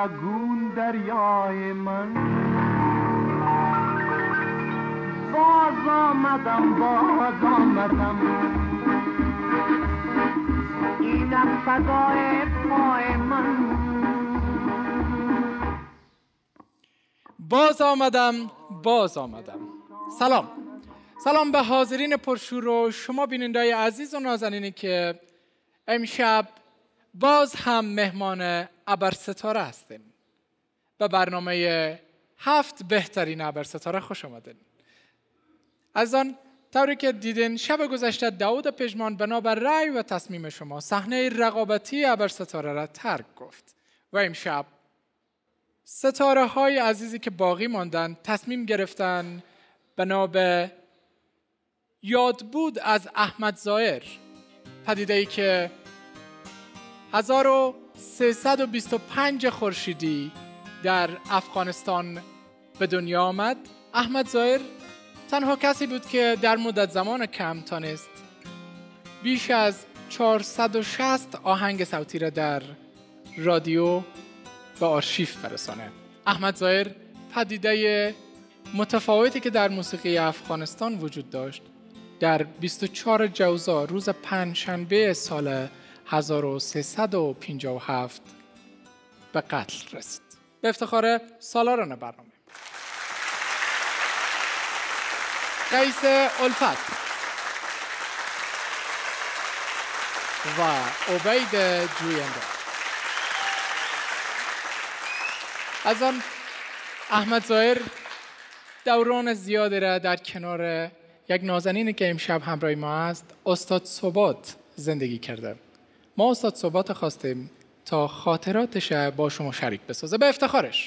لگون دریای من. باز آمدم اینم فدای پای من. باز آمدم. سلام به حاضرین پرشور و شما بیننده‌های عزیز و نازنینی که امشب باز هم مهمان ابرستاره هستین. به برنامه 7 بهترین ابرستاره خوش آمدین. از آن طوری که دیدین شب گذشته داود پژمان بنابر رأی و تصمیم شما صحنه رقابتی ابرستاره را ترک گفت و امشب ستاره های عزیزی که باقی ماندن تصمیم گرفتن بنا به یاد بود از احمد ظاهر، پدیده‌ای که 1325 خورشیدی در افغانستان به دنیا آمد. احمد ظاهر تنها کسی بود که در مدت زمان کم تانست بیش از 460 آهنگ صوتی را در رادیو به آرشیو برسانه. احمد ظاهر پدیده متفاوتی که در موسیقی افغانستان وجود داشت در 24 جوزا روز پنجشنبه سال 1357 به قتل رسید. به افتخار سالاران برنامه قیس الفت و عبید جوینده. از آن احمد ظاهر دوران زیادی را در کنار یک نازنینی که امشب همراه ما است، استاد ثبات زندگی کرده. ما استاد ثبات خواستیم تا خاطراتش با شما شریک بسازه. به افتخارش.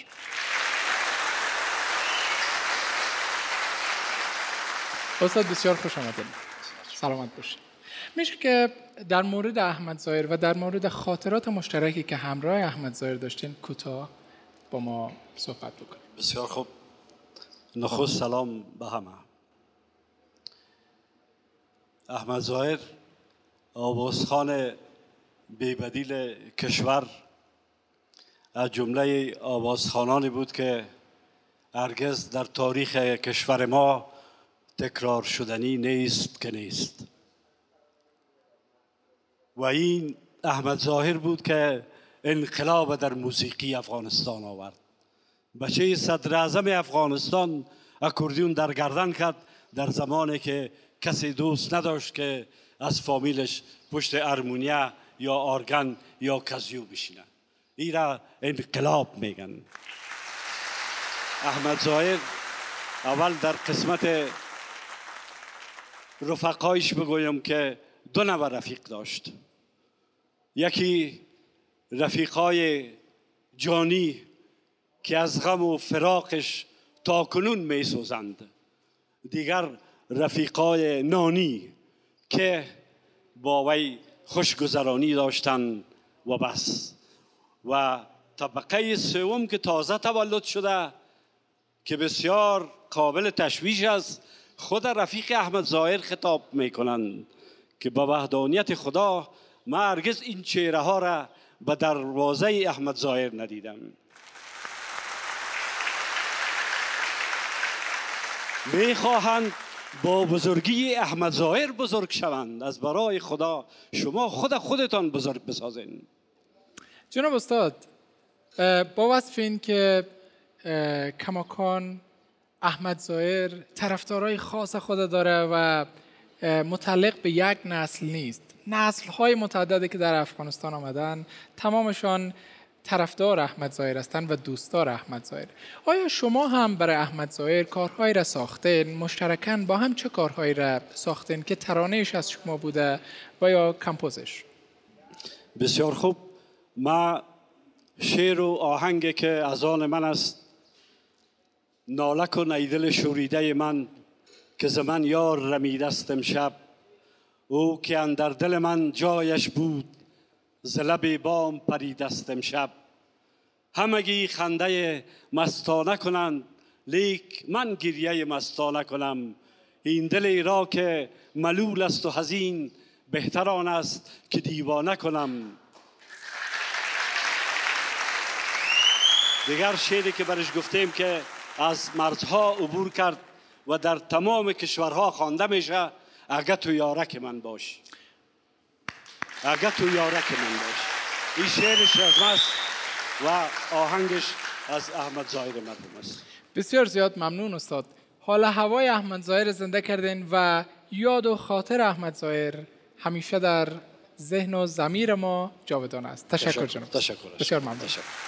استاد بسیار خوش آمدید. سلامت باشید. میشه که در مورد احمد ظاهر و در مورد خاطرات مشترکی که همراه احمد ظاهر داشتین کوتاه با ما صحبت بکنید؟ بسیار خوب. نخست سلام به همه. احمد ظاهر آوازخوان بی‌بدیل کشور از جمله آوازخوانانی بود که هرگز در تاریخ کشور ما تکرار شدنی نیست که نیست. و این احمد ظاهر بود که انقلاب در موسیقی افغانستان آورد. بچه صدر اعظم افغانستان اکوردیون در گردن کرد در زمانی که کسی دوست نداشت که از فامیلش پشت ارمونیا یا آرگن یا کازیو بشینه. این را انقلاب میگن. احمد ظاهر اول در قسمت رفقایش بگویم که دو نوع رفیق داشت. یکی رفیقای جانی که از غم و فراقش تا کنون می سوزند. دیگر رفیقای نانی که با وی خوشگذرانی داشتند و بس. و طبقه سوم که تازه تولد شده که بسیار قابل تشویش است، خود رفیق احمد ظاهر خطاب می کنند که با وحدانیت خدا من هرگز این چهره ها را به دروازه احمد ظاهر ندیدم. می خواهند با بزرگی احمد ظاهر بزرگ شوند. از برای خدا شما خودتان بزرگ بسازین. جناب استاد، با وصف این که کماکان احمد ظاهر طرفدارای خاص خود داره و متعلق به یک نسل نیست، نسل‌های متعددی که در افغانستان آمدن تمامشان طرفدار احمد ظاهر هستند و دوستدار احمد ظاهر. آیا شما هم برای احمد ظاهر کارهایی را ساختین؟ مشترکاً با هم چه کارهایی را ساختین که ترانه‌اش از شما بوده و یا کمپوزش؟ بسیار خوب. ما شعر و آهنگی که از آن من است، نالک و نیدل شوریده من که ز من یار رمیدست امشب، او که اندر دل من جایش بود ز لب بام پریدست امشب. همگی خنده مستانه کنند لیک من گریه مستانه کنم. این دلی را که ملول است و حزین بهتر آن است که دیوانه کنم. دیگر شعری که برش گفتیم که از مرزها عبور کرد و در تمام کشورها خوانده میشه، اگه تو یارک من باش، اگه تو یارک من باش. این شعرش از ماست و آهنگش از احمد ظاهر مرحوم است. بسیار زیاد ممنون استاد. حال هوای احمد ظاهر زنده کردین و یاد و خاطر احمد ظاهر همیشه در ذهن و ضمیر ما جاودان است. تشکر جناب. تشکر. بسیار ممنون.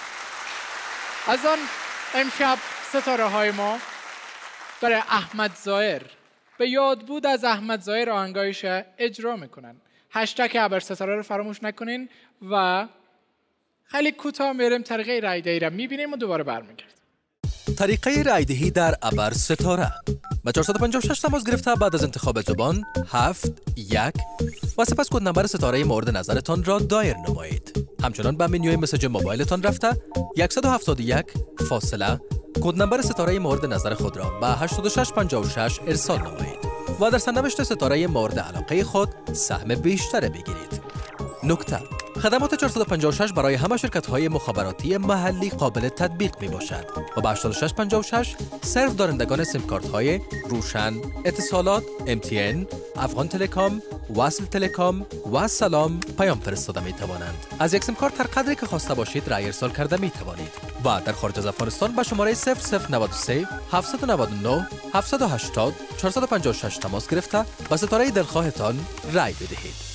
از آن امشب ستاره های ما برای احمد ظاهر به یاد بود از احمد ظاهر آهنگایش اجرا میکنن. هشتگ ابر ستاره رو فراموش نکنین و خیلی کوتاه میریم طریقه رای دهی را میبینیم و دوباره برمیگردیم. طریقه رایدهی در ابر ستاره با 456 تماس گرفته بعد از انتخاب زبان 7 1 و سپس کد نمبر ستاره مورد نظرتان را دایر نمایید. همچنان به منوی مسیج موبایلتان رفته 171 فاصله کد نمبر ستاره مورد نظر خود را به 8656 ارسال نمایید و در سرنوشت ستاره مورد علاقه خود سهم بیشتر بگیرید. نکته: خدمات 456 برای همه شرکت‌های مخابراتی محلی قابل تطبیق میباشد و به 8656 صرف دارندگان سیم کارت‌های روشن، اتصالات، MTN، افغان تلکام، وصل تلکام و سلام پیام فرستاده می‌توانند. از یک سیم کارت هر قدری که خواسته باشید رای ارسال کرده می‌توانید و در خارج از افغانستان به شماره 0093 799 780 456 تماس گرفته و ستاره دلخواهتان رای بدهید.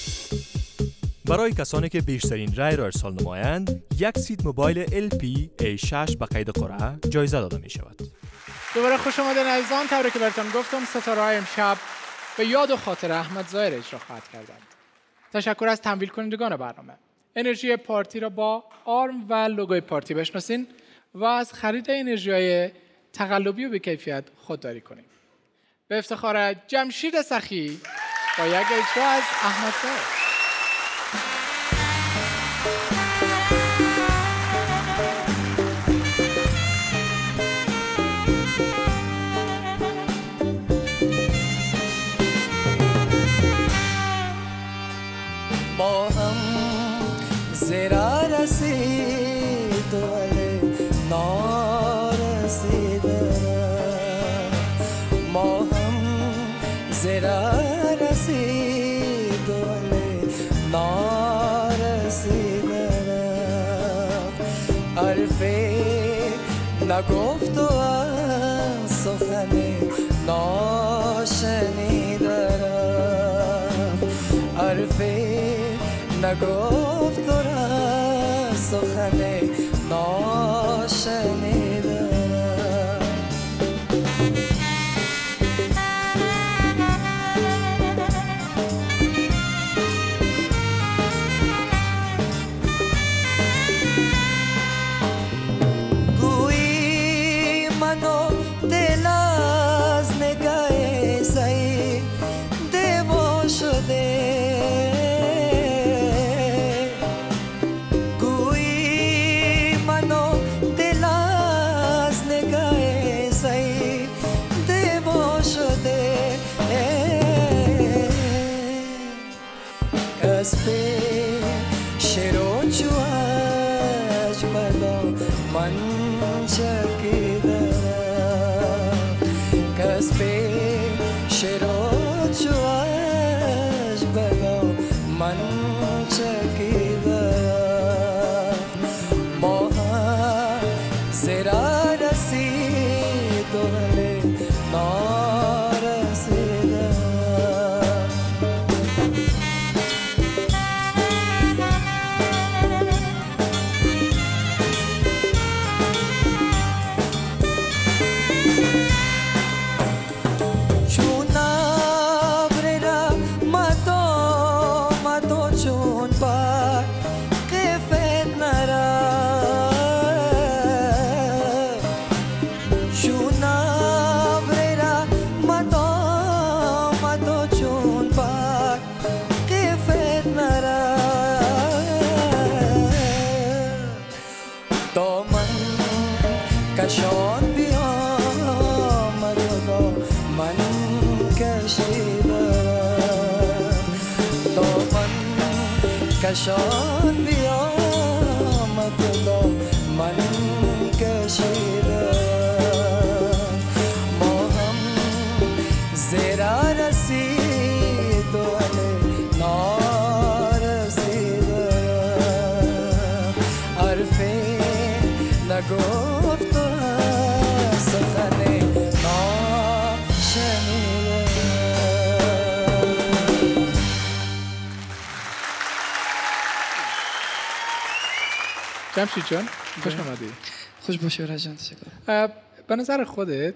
برای کسانی که بیشترین رای را ارسال نمایند، یک سیت موبایل LP A6 به قید قرعه جایزه داده می شود. دوباره خوش آمدین عزیزان. طوری که براتون گفتم ستاره های امشب به یاد و خاطر احمد ظاهر اجرا خواهد کردند. تشکر از تمویل کنندگان برنامه. انرژی پارتی را با آرم و لوگوی پارتی بشناسین و از خرید انرژی های تقلبی و به کیفیت خودداری کنیم. به افتخار جمشید سخی با یک اجرا از احمد ظاهر. با هم زیرا رسید ولی نارسیده، ما هم زیرا رسید ولی نارسیده، حرفی نگفت و سخنی ناشنیده، حرفی نگفت و سخن ناشنیده. گویی منو دل از نگاه سعی دیوا شده، شروع چوش بلا من چکیده، کسب شروع چوش بلا من چکیده، ما زیرا رسید ولی نارسیده. کشان بیامد و من کشیدم، دامن کشان بیامد و من نرسید ولی نارسیده حرفی نگفت و سخنی ناشنیده. جمشید جان خوش آمدی. خوش باشی رجان، تشکر. به نظر خودت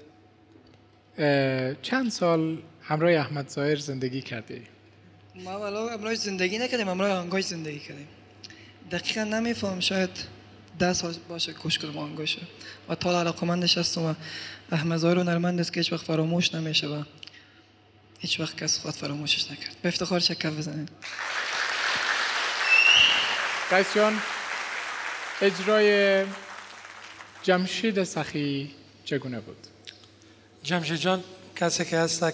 چند سال همراه احمد ظاهر زندگی کردی؟ ما والا همراهش زندگی نکردیم، همراه آهنگاش زندگی کردیم. دقیقا نمیفهم، شاید 10 سال باشه کش کردم آهنگاشه و تا علاقمندش هستم و احمد ظاهر هنرمند است که هیچ وقت فراموش نمیشه و هیچ وقت کس خود فراموشش نکرد. به افتخار چک بزنید. قیس جان، اجرای جمشید سخی چگونه بود؟ جمشید جان کسی که هست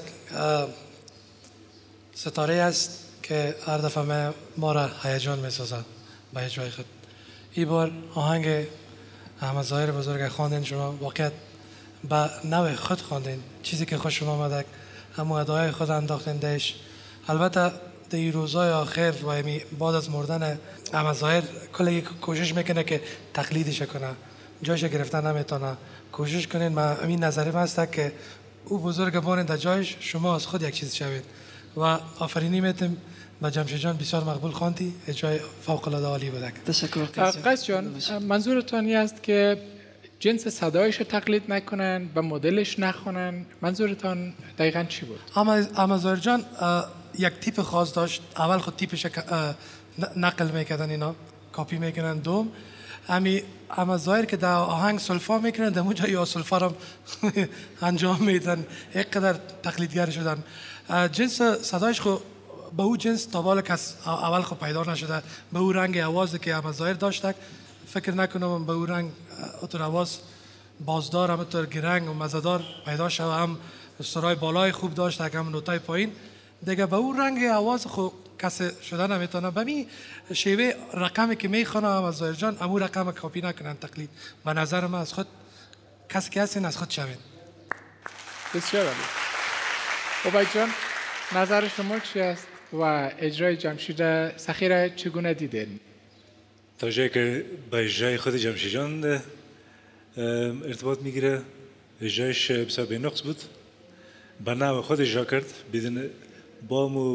ستاره است که هر دفعه ما را هیجان می‌سازد به اجرای خود. این بار آهنگ احمد ظاهر بزرگ خواندین، شما واقعا به نوع خود خواندین، چیزی که خوش شما آمد همون ادای خود انداختین دیش. البته در این روزهای آخر و بعد از مردن احمد ظاهر کلی کوشش میکنه که تقلیدش کنه، جایش گرفتن نمیتونه. کوشش کنین، من این نظرم هست که او بزرگ بانید در جایش، شما از خود یک چیز شوید و آفرینی میتیم به جمشید جان. بسیار مقبول خواندی، اجرای فوق العاده عالی بود. تشکر قیس جان، منظورتون این است که جنس صدایش رو تقلید نکنن و مدلش نخونن؟ منظورتون دقیقاً چی بود؟ احمد ظاهر جان یک تیپ خاص داشت. اول خود تیپش نقل میکردن، اینا کاپی میکنن. دوم احمد ظاهر که در آهنگ سلفا میکنن، در اونجا یا سلفا را انجام میدن. یک قدر تقلیدگر شدن. جنس صدایش خود به او جنس تا بالا کس اول خود پیدا نشده. به او رنگ آوازی که احمد ظاهر داشت فکر نکنم به او رنگ اتر آواز بازدار، هم اتر گرنگ و مزدار پیدا شد. هم سرای بالای خوب داشت، هم نوتای پایین دیگه. به او رنگ آواز خود کسی شده نمیتونه. به می شیوه رقمی که میخونه احمد ظاهر جان، امو رقم کاپی نکنن، تقلید. به نظر من از خود کسی که هستین از خود شوید. بسیار عالی. عبید جان، نظر شما چی است و اجرای جمشید سخی را چگونه دیدین؟ تا جایی که با اجرای خود جمشید جان ارتباط میگیره، اجرایش بسیار بی‌نقص بود. به نوع خود اجرا کرد بدون با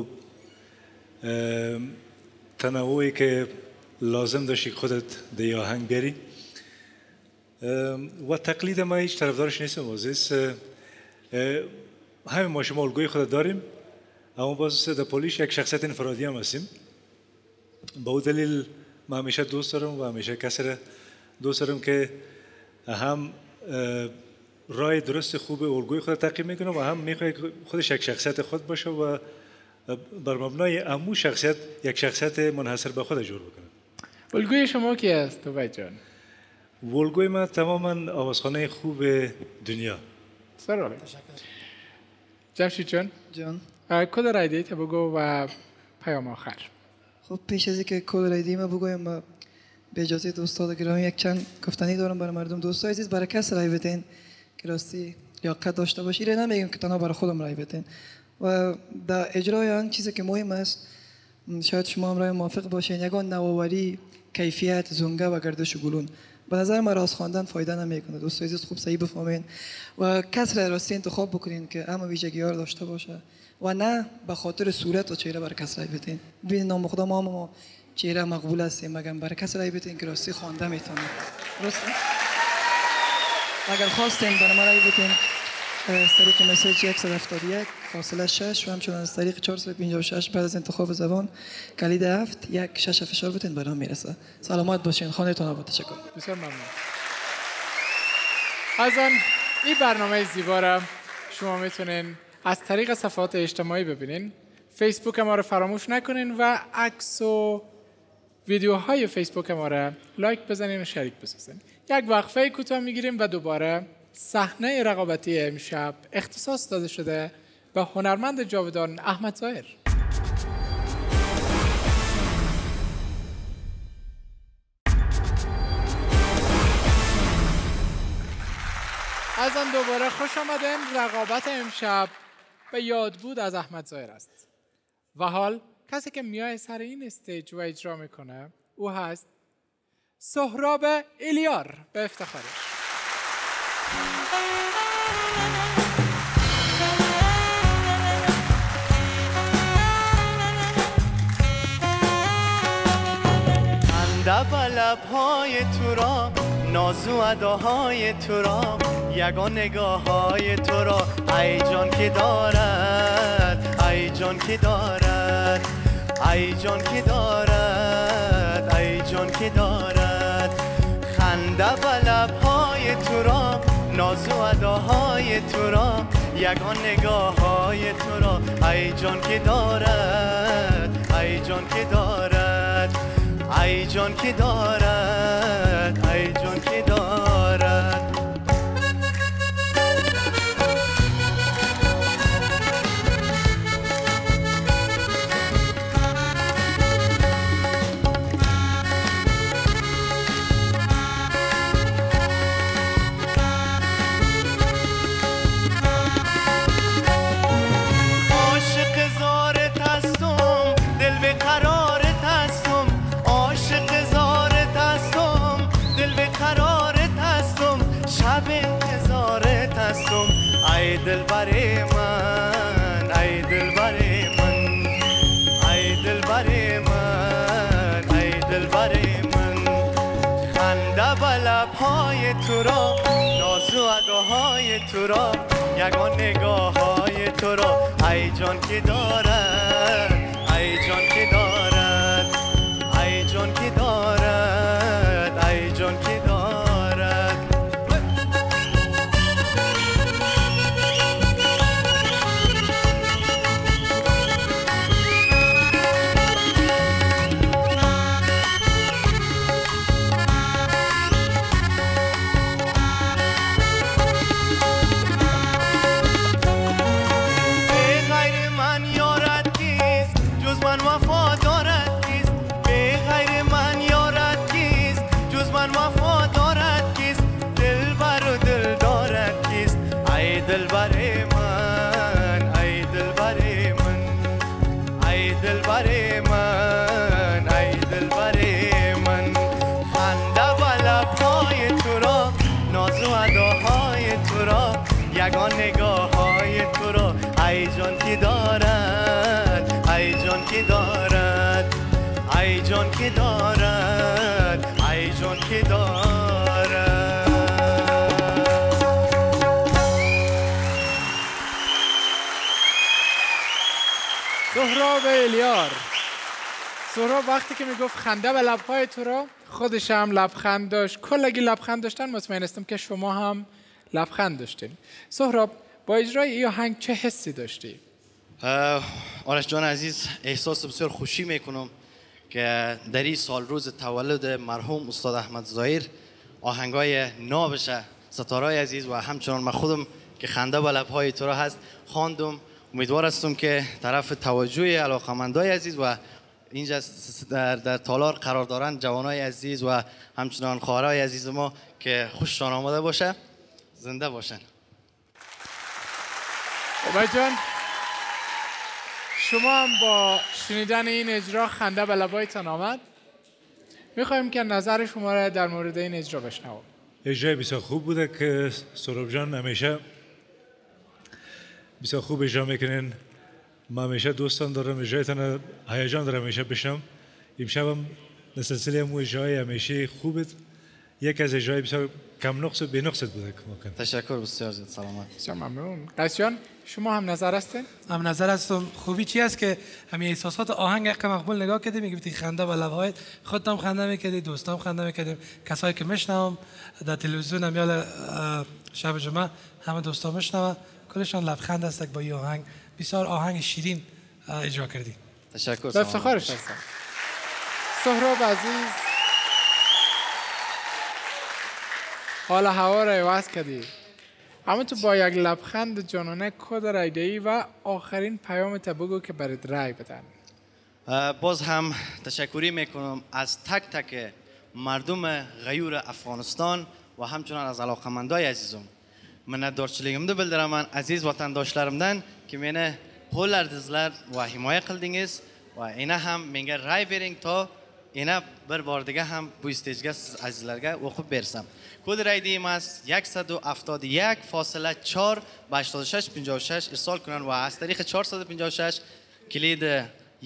تنوعی که لازم داشتی خودت در آهنگ بیاری. و تقلید ما هیچ طرفدارش نیستم. عزیز، همه ما شما الگوی خود داریم، اما باز در پولیش یک شخصیت انفرادی هم هستیم. با او دلیل من همیشه دوست دارم و همیشه کسی را دوست دارم که هم راه درست خوب الگوی خود تعقیب میکنه و هم میخواد خودش یک شخصیت خود باشه و بر مبنای امو شخصیت یک شخصیت منحصر به خود جور بکنه. الگوی شما کی است عبید جان؟ الگوی من تماما آوازخانه خوب دنیا. سر جمشید جان کد رای دیت بگو و پیام آخر. خب پیش از اینکه کد رای دیت بگویم، به اجازه دوستان گرامی یک چند گفتنی دارم برای مردم. دوستان عزیز، برای کس رای بدین که راستی لیاقت داشته باشید. نمیگم که تنها برای خودم رای بدین. و در اجرای آن چیزی که مهم است، شاید شما هم رای موافق باشین، یگان نوآوری، کیفیت، زنگه و گردش و گلون. به نظر من راست خواندن فایده نمیکنه. دوستان عزیز خوب صحیح بفهمین و کس را راستی انتخاب بکنین که همه ویژگی‌ها رو داشته باشه و نه به خاطر صورت و چهره برای کس رای بدین. ببینید نام خدا ما چهره مقبول هستیم، مگر برای کس رای بدین که راستی خوانده میتونه. درسته؟ اگر خواستین برای ما رای بدین از طریق مسیج 171 فاصله 6 و همچنین از طریق 456 بعد از انتخاب زبان کلید 7 یک 6 فشار بتین برام میرسه. سلامت باشین. خانه‌تون آباد. تشکر. بسیار ممنون. از این برنامه زیبا را شما میتونین از طریق صفحات اجتماعی ببینین. فیسبوک ما رو فراموش نکنین و عکس و ویدیوهای فیسبوک ما رو لایک بزنین و شریک بسازین. یک وقفه کوتاه میگیریم و دوباره صحنه رقابتی امشب اختصاص داده شده به هنرمند جاودان احمد ظاهر. از آن دوباره خوش آمدین. رقابت امشب به یاد بود از احمد ظاهر است. و حال کسی که میای سر این استیج و اجرا میکنه او هست سهراب الیار. به افتخارش. خنده به لب‌های تو را، ناز و اداهای تو را، یگان نگاه‌های تو را، ای جان که دارد، ای جان که دارد، ای جان که دارد، ای جان که دارد. خنده به لب‌های تو را، ناز و اداهای تو را، یگان نگاه‌های تو را، ای جان که دارد، ای جان که دارد، ای جان که دارد، ای جان که دارد. ای دلبر من، ای دلبر من، ای دلبر من، ای دلبر من. خنده به لب‌های تو را، ناز و اداهای تو را، یگان نگاه‌های تو را، ای جان که دارد، ای جان که دارد، ای جان که دارد، ای جان که دارد. دلبر من، ای دلبر من، ای دلبر من، ای دلبر من. خنده به لب‌های تو را، ناز و اداهای تو را، یگان نگاه‌های تو را، ای جان که دارد، ای جان که دارد، ای جان که دارد، ای جان که دارد. سهراب الیار. سهراب وقتی که میگفت خنده به لب‌های تو را، خودش هم لبخند داشت. کلگی لبخند داشتن. مطمئن هستم که شما هم لبخند داشتین. سهراب با اجرای این آهنگ چه حسی داشتی؟ آرش جان عزیز، احساس بسیار خوشی میکنم که در این سال روز تولد مرحوم استاد احمد ظاهر آهنگای نابش ستارای عزیز و همچنان من خودم که خنده به لب‌های تو را هست خواندم. امیدوار هستم که طرف توجه علاقمندای عزیز و اینجا در تالار قرار دارند جوانای عزیز و همچنان خواهرای عزیز ما که خوششان آمده باشه، زنده باشن. عبای جان، شما هم با شنیدن این اجرا خنده به لبایتان آمد. میخوایم که نظر شما را در مورد این اجرا بشنویم. اجرای بسیار خوب بوده که سهراب جان همیشه بسیار خوب اجرا میکنین. من همیشه دوستان دارم اجرایتان هیجان دارم همیشه بشنم. امشب هم در سلسله مو اجرای همیشه خوبت، یک از اجرای بسیار کم نقص و بی نقصت بوده که ممکن. تشکر بسیار زیاد، سلامت. بسیار ممنون. قیس جان، شما هم نظر هستین؟ هم نظر هستم. خوبی چی است که همین احساسات آهنگ یک مقبول نگاه کردیم، میگفتی خنده به لب‌هایت، خودت هم خنده میکردی، دوستام خنده میکردیم، کسایی که میشنوم در تلویزیون هم یا شب جمعه همه دوستام میشنوم کلشان لبخند است با این آهنگ. بسیار آهنگ شیرین اجرا کردی. تشکر. به افتخارش هستم. سهراب عزیز، حال هوا را عوض کردی، اما تو با یک لبخند جانانه کد رایده‌ای و آخرین پیامت بگو که برات رای بدن. باز هم تشکری میکنم از تک تک مردم غیور افغانستان و همچنان از علاقمندای عزیزم. منتدارچiliğimi bildirəmən əziz vətəndaşlarımdan که meni qo'llardingizlar va himoya qildingiz va yana ham menga ra'y bering ta yana bir bor دیگه ham bu stejga siz azizlarga o'qib bersam. Kod raydimiz 171.4 8656 irsol کنن و از طریق 456 کلید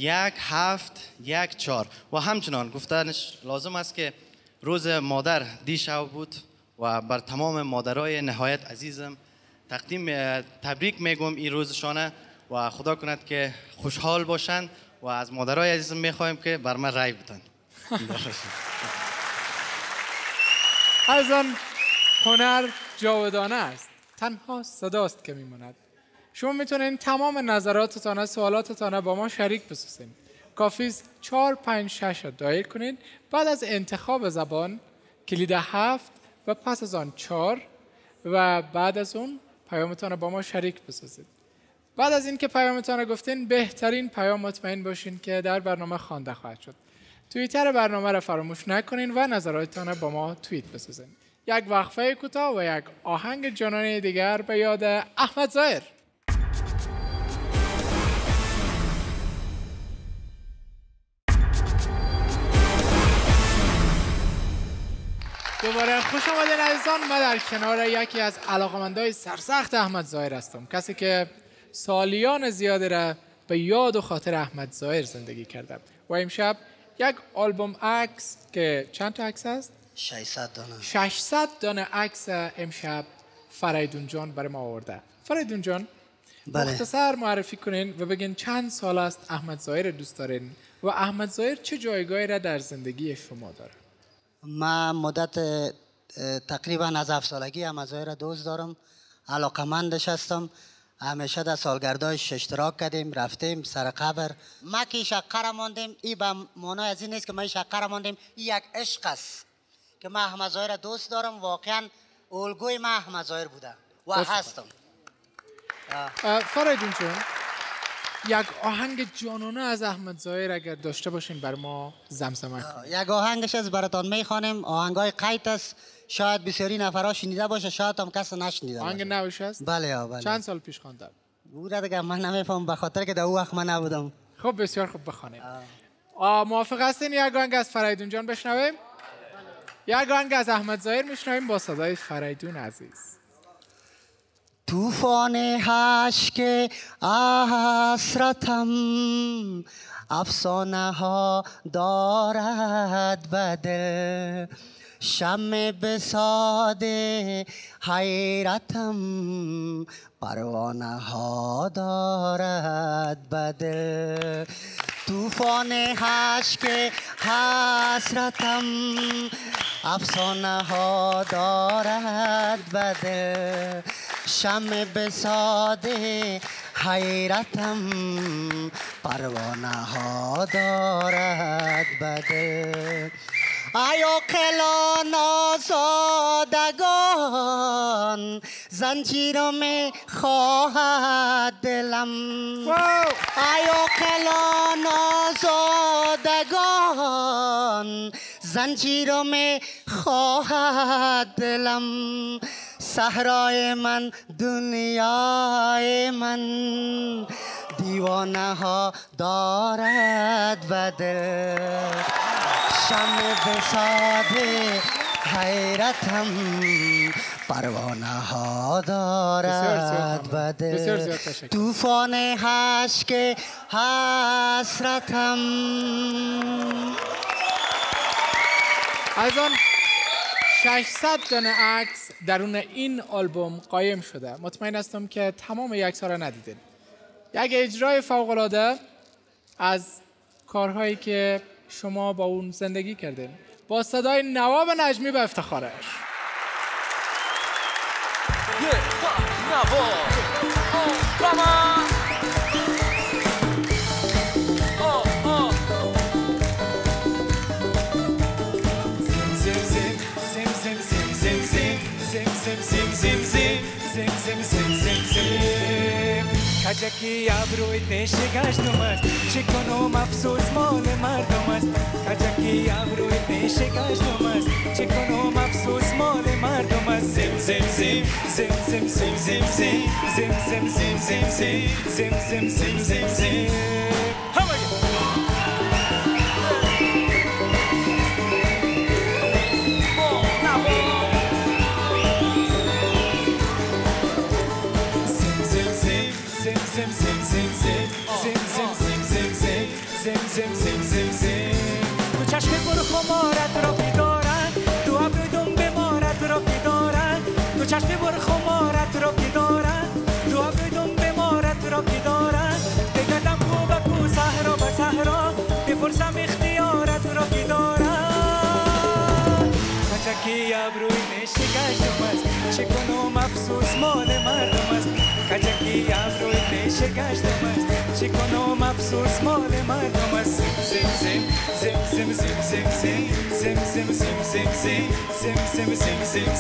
1714 و همچنان گفتنش لازم است که روز مادر دیشب بود و بر تمام مادرای نهایت عزیزم تبریک میگم این روزشانه و خدا کند که خوشحال باشند و از مادرای عزیزم میخوایم که بر من رای بدن. از آن هنر جاودانه است، تنها صداست که میماند. شما میتونید تمام نظراتتان، سوالاتتان با ما شریک بسازید. کافی است 4 5 6 را دایل کنید، بعد از انتخاب زبان کلید 7 و پس از آن 4 و بعد از اون پیامتان را با ما شریک بسازید. بعد از اینکه پیامتان را گفتین، بهترین پیام مطمئن باشین که در برنامه خوانده خواهد شد. توییتر برنامه را فراموش نکنین و نظراتتان را با ما توییت بسازین. یک وقفه کوتاه و یک آهنگ جانانه دیگر به یاد احمد ظاهر. دوباره خوش آمدین عزیزان. من در کنار یکی از علاقمندای سرسخت احمد ظاهر هستم، کسی که سالیان زیادی را به یاد و خاطر احمد ظاهر زندگی کرده و امشب یک آلبوم عکس که چند تا عکس هست؟ 600 دانه. 600 دانه عکس امشب فریدون جان برای ما آورده. فریدون جان، مختصر معرفی کنین و بگین چند سال است احمد ظاهر دوست دارین و احمد ظاهر چه جایگاهی را در زندگی شما داره؟ من مدت تقریبا از 7 سالگی احمد ظاهر را دوست دارم، علاقمندش هستم. همیشه در سالگردایش اشتراک کردیم، رفتیم سر قبر. ما که شقه ماندیم، این به معنای از این نیست که ما شقه ماندیم، این یک عشق است که من احمد ظاهر دوست دارم. واقعا الگوی من احمد ظاهر بوده و هستم. فریدون جون، یک آهنگ جانانه از احمد ظاهر اگر داشته باشین بر ما زمزمه کنید. یک آهنگش از براتان میخوانیم، آهنگای قیت است، شاید بسیاری نفرها شنیده باشه، شاید هم کس نشنیده آهنگ نوش است؟ بله بله. چند سال پیش خواندن؟ بوده دیگه من نمیفهم، به خاطر که در اون وقت من نبودم. خب بسیار خوب، بخوانیم. موافق هستین یک آهنگ از فریدون جان بشنویم؟ یک آهنگ از احمد ظاهر میشنویم با صدای فریدون عزیز. طوفان اشک حسرتم افسانه ها دارد به دل، شمع بساد حیرتم پروانه ها دارد به دل. طوفان اشک حسرتم افسانه ها دارد به دل، شمع بساد حیرتم پروانه ها دارد به دل. آیا کلان آزادگان زنجیر می خواهد دلم، آیا کلان آزادگان زنجیر می خواهد دلم. صحرای من دنیای من دیوانه ها دارد به دل، شمع بساد حیرتم پروانه ها دارد به دل. طوفان اشک حسرتم. از آن 600 دانه عکس درون این آلبوم قایم شده. مطمئن هستم که تمام عکس ها را ندیدین. یک اجرای فوق‌العاده از کارهایی که شما با اون زندگی کردین، با صدای نواب نجمی به افتخارش. کجکی ابروی نشگشتم است چه کنم افسوس مال مردم است کجکی ابروی نشگشتم است چه کنم افسوس مال مردم است زم زم زم زم زم زم زم زم زم زم زم زم زم زم زم زم همه تو چشم برو خمارت را بیدارن تو ابروی دم بمارت را بیدارن تو چشم برو خمارت را بیدارن تو ابروی دم بمارت را بیدارن بگردم کو به کو صحرا به صحرا بپرسم اختیارت را بیدارن کچکی ابروی نشگشتم است چه کنم افسوس مال مردم است کچکی ابروی نشگشتم است چه کنم افسوس مال مردم است زم زم زم زم زم زم زم زم زم زم زم زم زم زم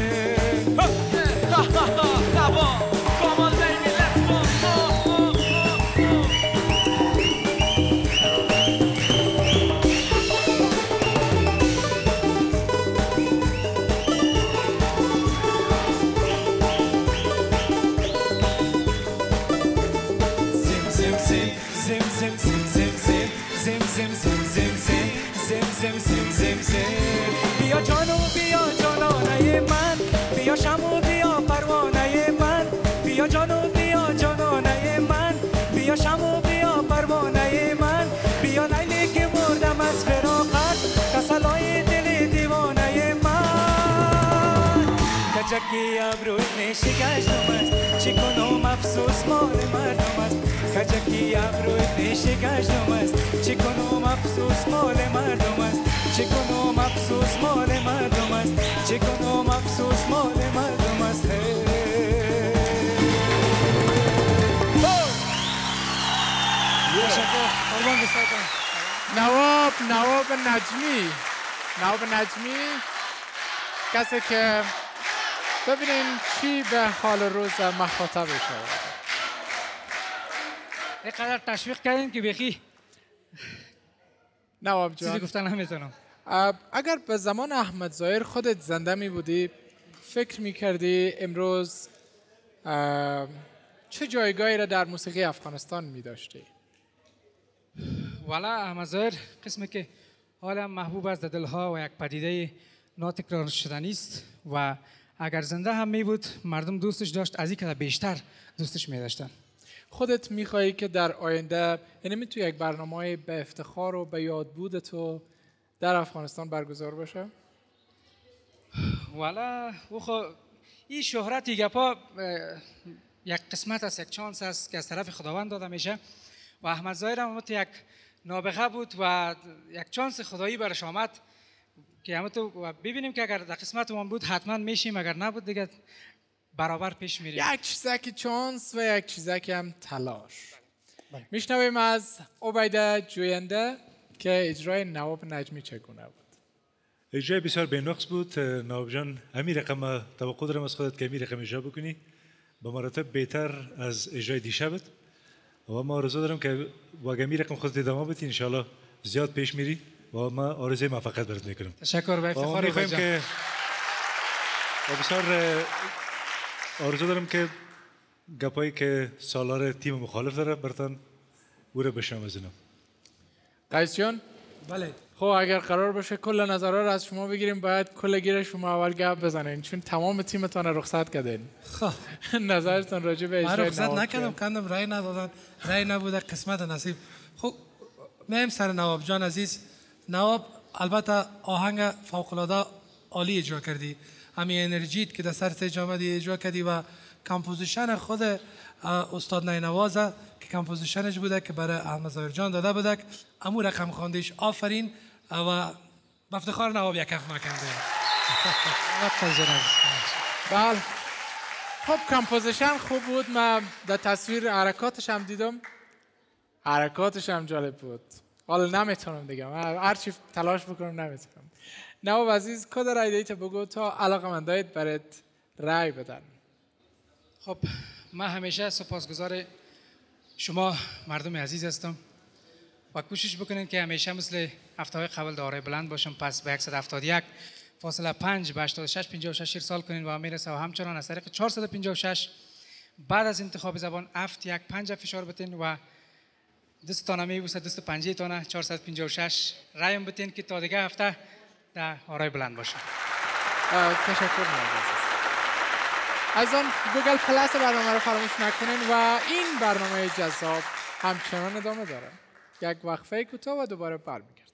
بیا جانو بیا جانانه من بیا شمو بیا پروانه من بیا جانو بیا جانانه من بیا شمو بیا پروانه من بیا لیلی که مردم از فراقت تسلای دل دیوانه من کجکی ابروی نشگشتم است چه کنم افسوس مال مردم است کجکی ابروی نشگشتم است چه کنم افسوس مال مردم است چه کنم افسوس مال مردم است چه کنم افسوس مال مردم است نواب نجمی کسی که ببینین چی به حال روز مخاطبش آورده. اینقدر تشویق کردین که بخی نواب جان چیزی گفتن نمیتونم. اگر به زمان احمد ظاهر خودت زنده می بودی فکر می کردی امروز چه جایگاهی را در موسیقی افغانستان می داشتی؟ والا احمد ظاهر قسمی که حالا محبوب است در دلها و یک پدیده ناتکرار شدنی است و اگر زنده هم می بود مردم دوستش داشت از این که بیشتر دوستش می داشتن. خودت میخوایی که در آینده یعنی تو یک برنامه به افتخار و به یادبود تو در افغانستان برگزار باشه؟ والا این شهرت گپا یک قسمت است، یک چانس است که از طرف خداوند داده میشه و احمد ظاهر هم یک نابغه بود و یک چانس خدایی برش آمد که همه تو ببینیم که اگر در قسمت من بود حتما میشیم، اگر نبود دیگه برابر پیش میریم. یک چیزکی چانس و یک چیزکی هم تلاش. میشنویم از عبیده جوینده که اجرای نواب نجمی چگونه بود. اجرای بسیار بینقص بود. نواب جان همین رقم توقع دارم از خودت که همین رقم اجرا بکنی به مراتب بهتر از اجرای دیشبت و ما آرزو دارم که با همین رقم خودت ادامه بدی، انشالله زیاد پیش میری و ما آرزوی موفقیت برات میکنم. تشکر به افتخار میخوایم که بسیار آرزو دارم که گپایی که سالار تیم مخالف داره براتون او را بشنوم از اینا. قیس جان؟ بله. خب اگر قرار باشه کل نظرها رو از شما بگیریم باید کل گیر شما اول گپ بزنین چون تمام تیمتون رخصت کردین. خب نظرتون راجع به اجرای رخصت نکردم، کندم رای ندادن، رای نبوده قسمت نصیب. خب میم سر نواب جان عزیز. نواب البته آهنگ فوق العاده عالی اجرا کردی، همین انرژیت که در سر تجامدی اجرا کردی و کمپوزیشن خود استاد نینوازه که کمپوزیشنش بوده که برای احمد ظاهر جان داده بوده، امو رقم خواندیش آفرین و به افتخار نواب یک کف مکنده. بله خب کمپوزیشن خوب بود، من در تصویر حرکاتش هم دیدم، حرکاتش هم جالب بود. حالا نمیتونم بگم، هرچی تلاش بکنم نمیتونم. نواب عزیز کد رای دیت بگو تا علاقمندایت برات رای بدن. خب من همیشه سپاسگزار شما مردم عزیز هستم و کوشش بکنین که همیشه مثل هفته‌های قبل داره بلند باشم. پس به 171 فاصله 5 به 86 56 ارسال کنین و میرسه و همچنان از طریق 456 بعد از انتخاب زبان 715 فشار بتین و دستتان میبوسه دست پنجه تانه 456 رایم بتین که تا دیگه هفته در آرای بلند باشه. تشکر از آن گوگل پلاس برنامه رو فراموش نکنین و این برنامه جذاب همچنان ادامه داره. یک وقفه کوتاه و دوباره برمیگردیم.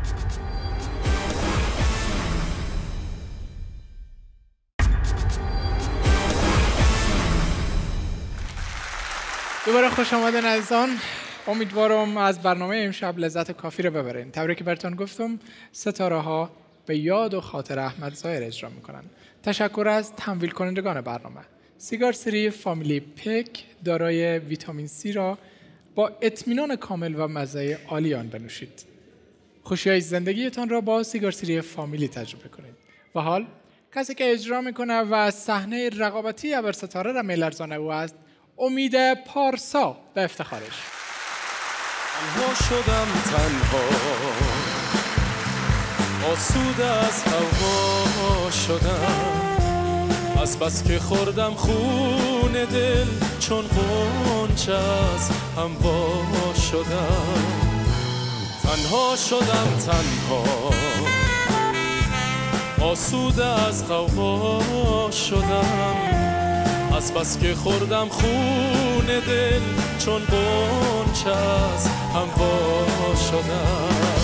دوباره خوش آمدین عزیزان. امیدوارم از برنامه امشب لذت کافی رو ببرین. طوری که براتون گفتم ستاره ها به یاد و خاطر احمد ظاهر اجرا میکنن. تشکر از تمویل کنندگان برنامه. سیگار سری فامیلی پک دارای ویتامین سی را با اطمینان کامل و مزه عالی آن بنوشید. خوشی‌های زندگیتان را با سیگار سری فامیلی تجربه کنید. و حال کسی که اجرا میکنه و صحنه رقابتی ابر ستاره را میلرزانه او است امید پارسا به افتخارش. تنها شدم تنها آسوده از هوا شدم از بس که خوردم خون دل چون غنچه از هم وا شدم تنها شدم تنها آسوده از غوا شدم از بس که خوردم خون دل چون غنچه از هم وا شدم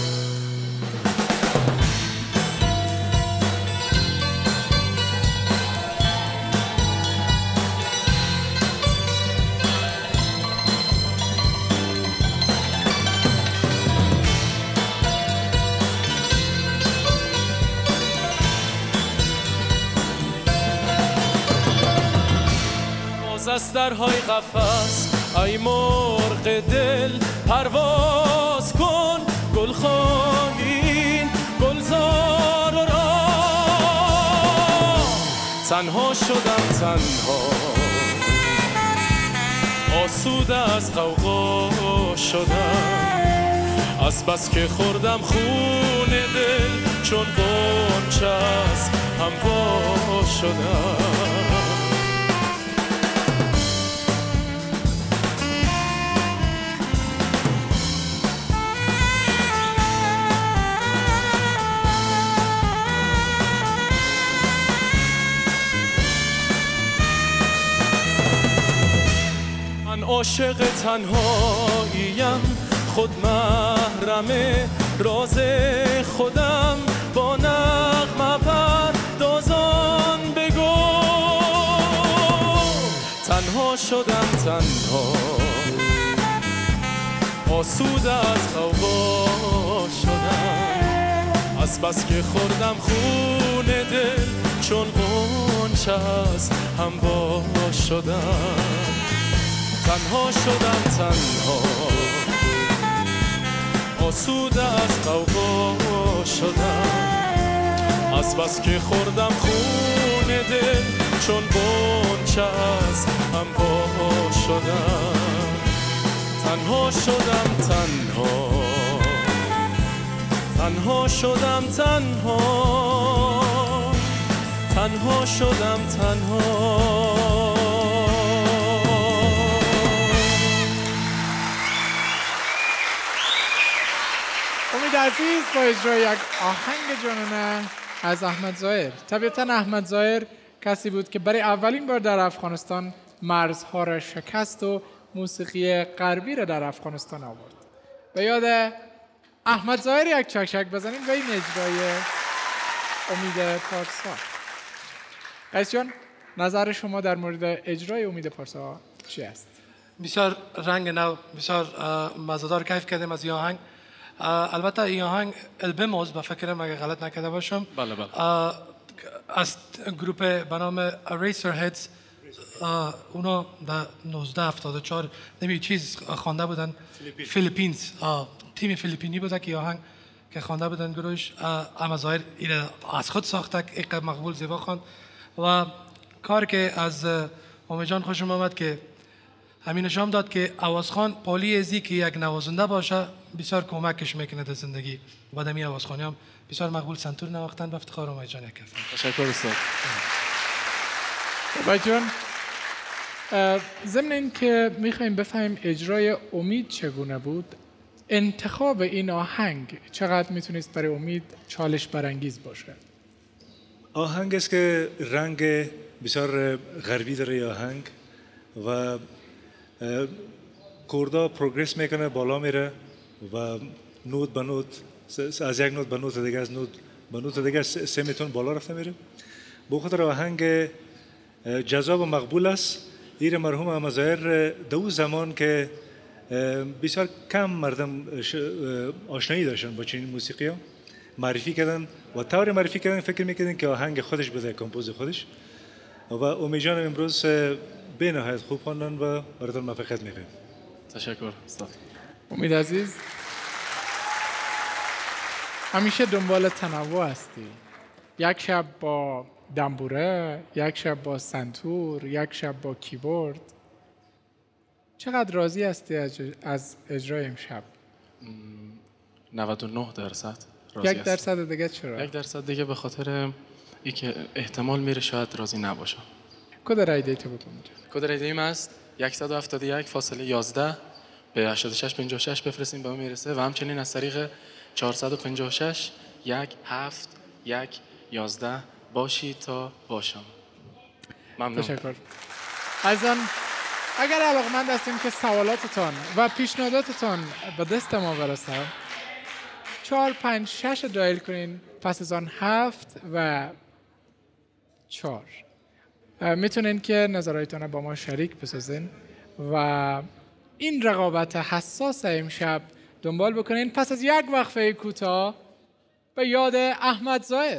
از درهای قفس ای مرغ دل پرواز کن گل خواهین گلزار را تنها شدم تنها آسوده از غوغا شدم از بس که خوردم خون دل چون غنچه از هم وا شدم عاشق تنهاییم خود محرم راز خودم با نغمه پردازان بگو تنها شدم تنها آسوده از غوغا شدم از بس که خوردم خون دل چون غنچه از هم وا شدم تنها شدم تنها آسوده از غوغا شدم از بس که خوردم خون دل چون غنچه از هم وا شدم تنها شدم تنها تنها شدم تنها تنها شدم تنها امید عزیز با اجرای یک آهنگ جانانه از احمد ظاهر. طبیعتا احمد ظاهر کسی بود که برای اولین بار در افغانستان مرزها را شکست و موسیقی غربی را در افغانستان آورد. به یاد احمد ظاهر یک چکچک بزنیم و این اجرای امید پارسا. قیس جان نظر شما در مورد اجرای امید پارسا چی است؟ بسیار رنگ نو، بسیار مزه‌دار کیف کردیم از این آهنگ. البته این آهنگ البوم است، به فکرم اگه غلط نکرده باشم. بله بله. از گروه به نام Eraserheads اونا در 1974 نمی چیز خوانده بودن، فیلیپینز، تیم فیلیپینی بوده که آهنگ که خوانده بودن گروهش. احمد ظاهر اینو از خود ساخته که اینقدر مقبول زیبا خواند و کار که از امید جان خوشم آمد که همین نشان داد که آوازخوان پالی ازی که یک نوازنده باشه بسیار کمکش میکنه در زندگی. بعد می آوازخوانی هم بسیار مقبول سنتور نواختن. به افتخار امید جان یک کف. تشکر استاد. امید جان، ضمن این که میخوایم بفهمیم اجرای امید چگونه بود، انتخاب این آهنگ چقدر میتونست برای امید چالش برانگیز باشه؟ آهنگ است که رنگ بسیار غربی داره آهنگ و کوردا پروگرس میکنه، بالا میره و نوت به نوت، از یک نوت به نوت دیگه، از نوت به نوت دیگه 3 میتون بالا رفته میره. به خاطر آهنگ جذاب و مقبول است. ایر مرحوم احمد ظاهر دو زمان که بسیار کم مردم آشنایی داشتن با چنین موسیقی ها معرفی کردن و طور معرفی کردن فکر میکردن که آهنگ خودش بده، کمپوز خودش. و امید جان امروز به نهایت خوب خواندن و براتون موفقیت میخوایم. تشکر استاد. امید عزیز، همیشه دنبال تنوع هستی. یک شب با دنبوره، یک شب با سنتور، یک شب با کیبورد. چقدر راضی هستی از اجرای امشب؟ 99% یک راضی درصد دیگه چرا؟ 1% دیگه به خاطر اینکه احتمال میره شاید راضی نباشم. کد رایده تو بود اونجا؟ کد رایده ایم است 171 فاصله 11 به 8656 بفرستین به ما میرسه و همچنین از طریق 456 1711 باشی تا باشم. ممنون. تشکر. عزیزان، اگر علاقمند هستیم که سوالاتتان و پیشنهاداتتان به دست ما برسه، 456 دایل کنین، پس از آن 7 و 4. میتونین که نظراتتان با ما شریک بسازین و این رقابت حساس امشب دنبال بکنین. پس از یک وقفه کوتاه به یاد احمد ظاهر.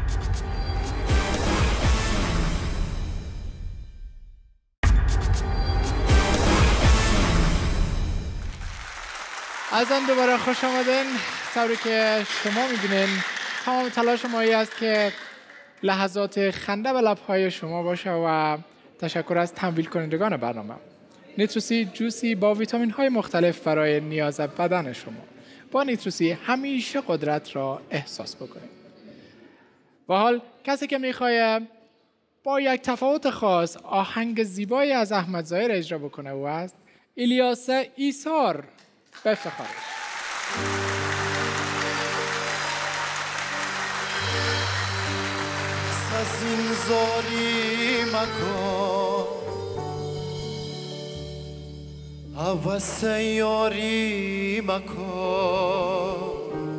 عزیزان دوباره خوش آمدین. طوری که شما میبینین تمام تلاش ما است که لحظات خنده به لبهای شما باشه و تشکر از تمویل کنندگان برنامه. نیتروسی جوسی با ویتامین های مختلف برای نیاز بدن شما. با نیتروسی همیشه قدرت را احساس بکنید. و حال کسی که میخواد با یک تفاوت خاص آهنگ زیبایی از احمد ظاهر اجرا بکنه او است الیاس ایثار. به افتخارش. سازین زاری مکن حوث یاری مکن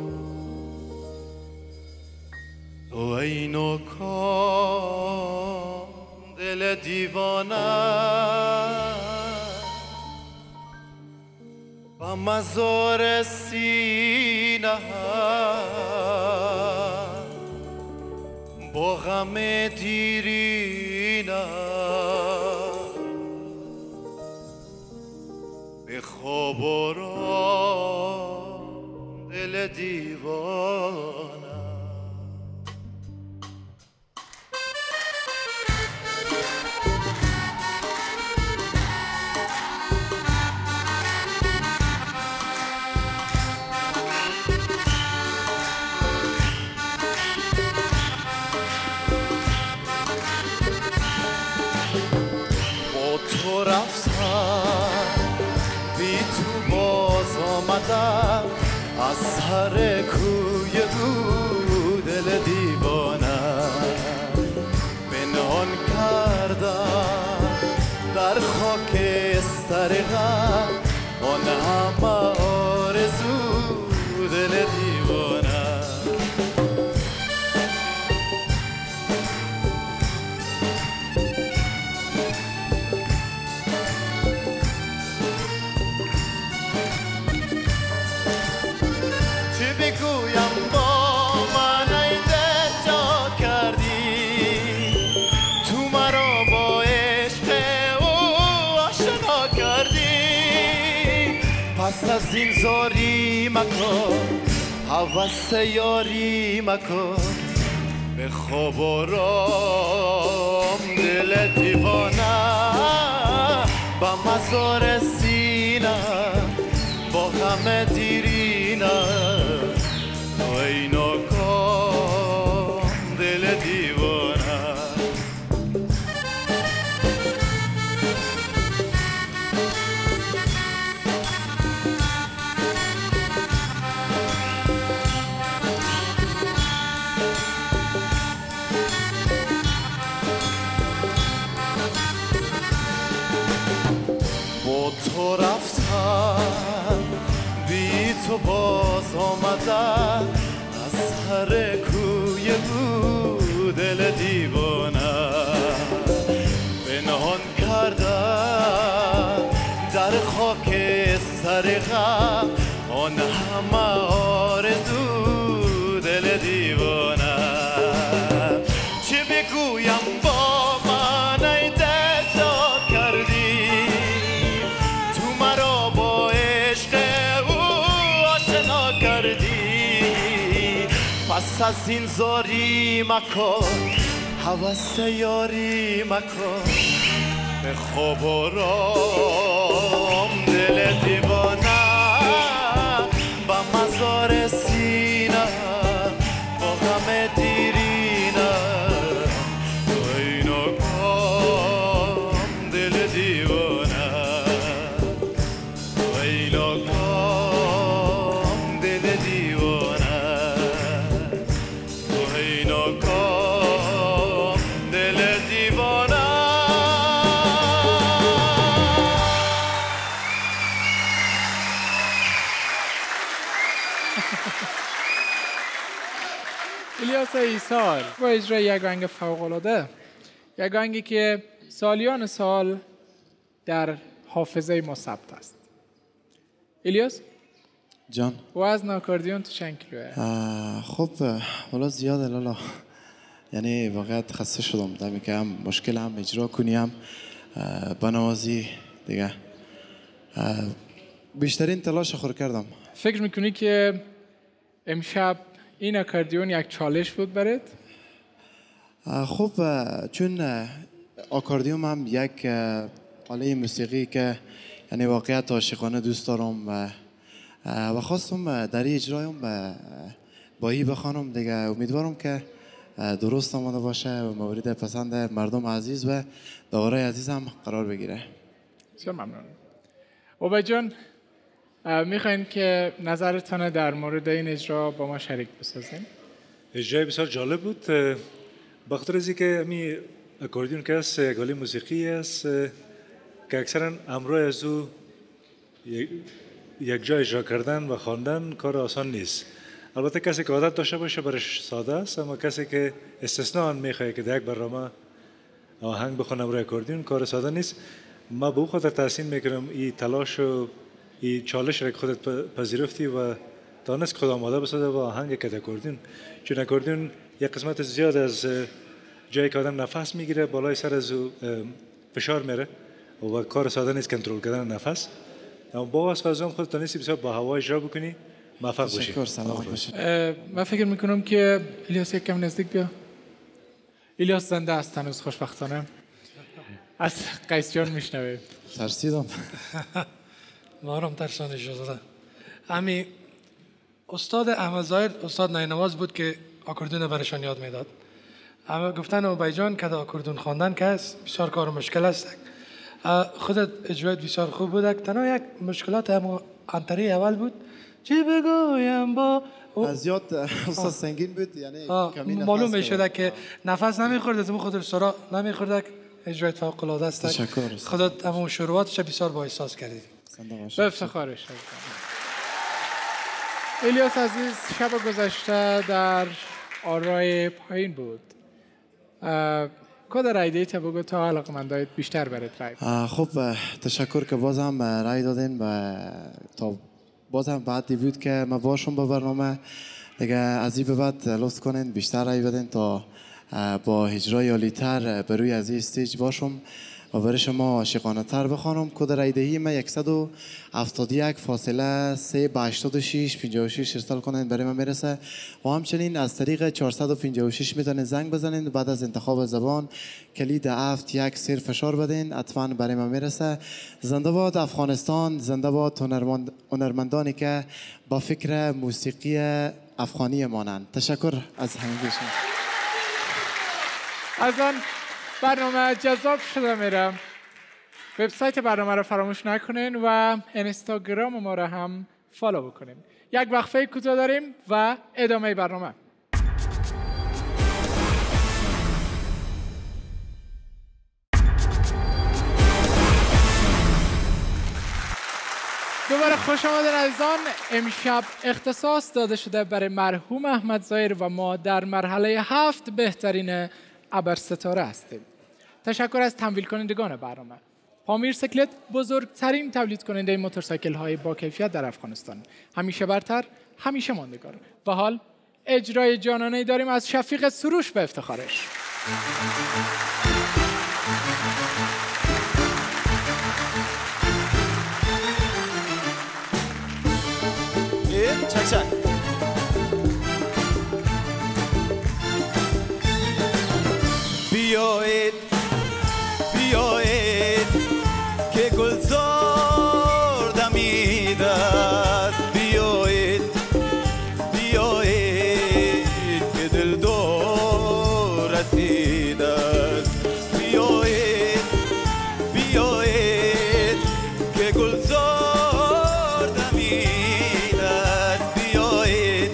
تو اینو کن دل دیوانه با مزار سینه با غم دیرینه به خواب و را دل دیوانه تو رفتم بی تو باز آمدم از سر کوی او دل دیوانه پنهان کردم در خاک استرقم آن همه آرزو دل دیوانه پس از این زاری مکن حوث یاری مکن به خواب و رام دل دیوانه با مزار سینه با غم دیرینه ای ناکام دل دیوانه با تو رفتم بی تو باز آمدم از هر کوی او دل دیوانه پنهان کردم در خاک سر غم آن همه آرزو دل دیوانه چه بگویم با من ای دلدا کردی تو مرا با عشق او آشنا کردی پس از این زاری مکن هوس یاری مکن به خواب آرام دل دیوانه با مزار سینه با غم دیرینه ای ناکام دل دیوانه ای ناکام دل دیوانه ای ناکام دل دیوانه الیاس ایثار با اجرای یک آهنگ فوق‌العاده، یک آهنگی که سالیان سال در حافظه ما ثبت است. الیاس جان وزن آکاردیون تو چند کیلوه؟ خب والا زیاده لالا، یعنی واقعا خسته شدم دمی که هم مشکل هم اجرا کنی هم بنوازی دیگه. بیشترین تلاش خور کردم. فکر میکنی که امشب این آکاردیون یک چالش بود برات؟ خب چون آکاردیون هم یک آله موسیقی که یعنی واقعیت عاشقانه دوست دارم و خواستم در این اجرایم با این بخوانم دیگه. امیدوارم که درست آماده باشه و مورد پسند مردم عزیز و داورای عزیز هم قرار بگیره. بسیار ممنون. اوبای جان، میخواین که نظرتان در مورد این اجرا با ما شریک بسازین؟ اجرای بسیار جالب بود. بخاطر از اینکه می اکوردیون که است یک آله موسیقی است که اکثرا امروز از او یک جای اجرا کردن و خواندن کار آسان نیست. البته کسی که عادت داشته باشه برش ساده است، اما کسی که استثناء میخواد که در یک برنامه آهنگ بخونه روی اکوردیون کار ساده نیست. ما به او خاطر تحسین میکنم این تلاش و این چالش را که خودت پذیرفتی و دانست خود آماده بسازه و آهنگ که اکوردیون، چون اکوردیون یک قسمت زیاد از جایی که آدم نفس میگیره بالای سر از فشار میره و کار ساده نیست کنترل کردن نفس. اما با واسه از خودت دانستی بسیار با هوا اجرا بکنی، موفق باشی. تشکر، سلامت باشی. من فکر میکنم که الیاس یک کم نزدیک بیا. الیاس زنده است هنوز خوشبختانه. از قیس جان میشنویم. ترسیدم. ما هم ترسانش شده. امی استاد احمد ظاهر استاد ناینواز بود که آکوردون برشان یاد میداد. اما گفتن اوبای جان که آکوردون خواندن که است بسیار کار مشکل است. خودت اجرایت بسیار خوب بود. تنها یک مشکلات هم انتری اول بود. چی بگویم با از یاد استاد سنگین بود، یعنی کمی نفس معلوم میشد که نفس نمیخورد، از اون خاطر سرا نمیخورد. اجرایت فوق العاده است. تشکر. خودت همون شروعاتش بسیار با احساس کردی. به افتخارش. الیاس عزیز، شب گذشته در آرای پایین بود. کد رای دیت بگو تا علاقمندایت بیشتر برات رای. خب تشکر که بازم رای دادین و تا بازم بعدی بود که ما باشم با برنامه دیگه. از این به بعد لطف کنین بیشتر رای بدین تا با اجرای عالی‌تر بروی از این استیج باشم و برای شما عاشقانه تر بخوانم. کد رایدهی من 171.3 به 86 56 ارسال کنین برای من میرسه و همچنین از طریق 456 میتونین زنگ بزنین. بعد از انتخاب زبان کلید 7 زیر فشار بدین، حتما برای من میرسه. زنده باد افغانستان، زنده باد هنرمندانی که با فکر موسیقی افغانی مانند. تشکر از همگی شما. از آن برنامه جذاب شده میرم. وبسایت برنامه رو فراموش نکنین و اینستاگرام ما رو هم فالو بکنین. یک وقفه کوتاه داریم و ادامه برنامه. دوباره خوش آمدین عزیزان. امشب اختصاص داده شده برای مرحوم احمد ظاهر و ما در مرحله 7 بهترین ابرستاره هستیم. تشکر از تمویل کنندگان برنامه. پامیر سیکلت بزرگترین تولید کننده موتورسایکل های با کیفیت در افغانستان. همیشه برتر، همیشه ماندگار. و حال اجرای جانانه‌ای داریم از شفیق سروش به افتخارش. چک چک بیایید بیایید که گلزار دمیده است، بیایید بیایید که دلدار رسیده است، بیایید بیایید که گلزار دمیده است، بیایید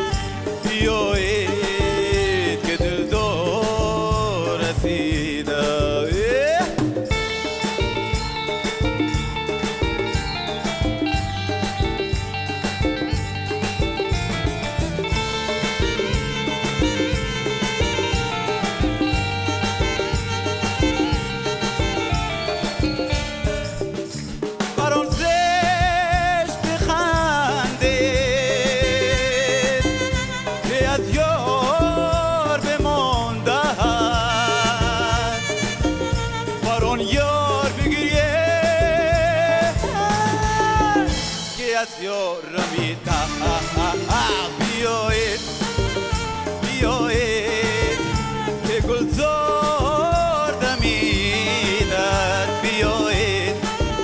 بیایید که دلدار رسیده. بیایید بیایید که گلزار دمیده، بیایید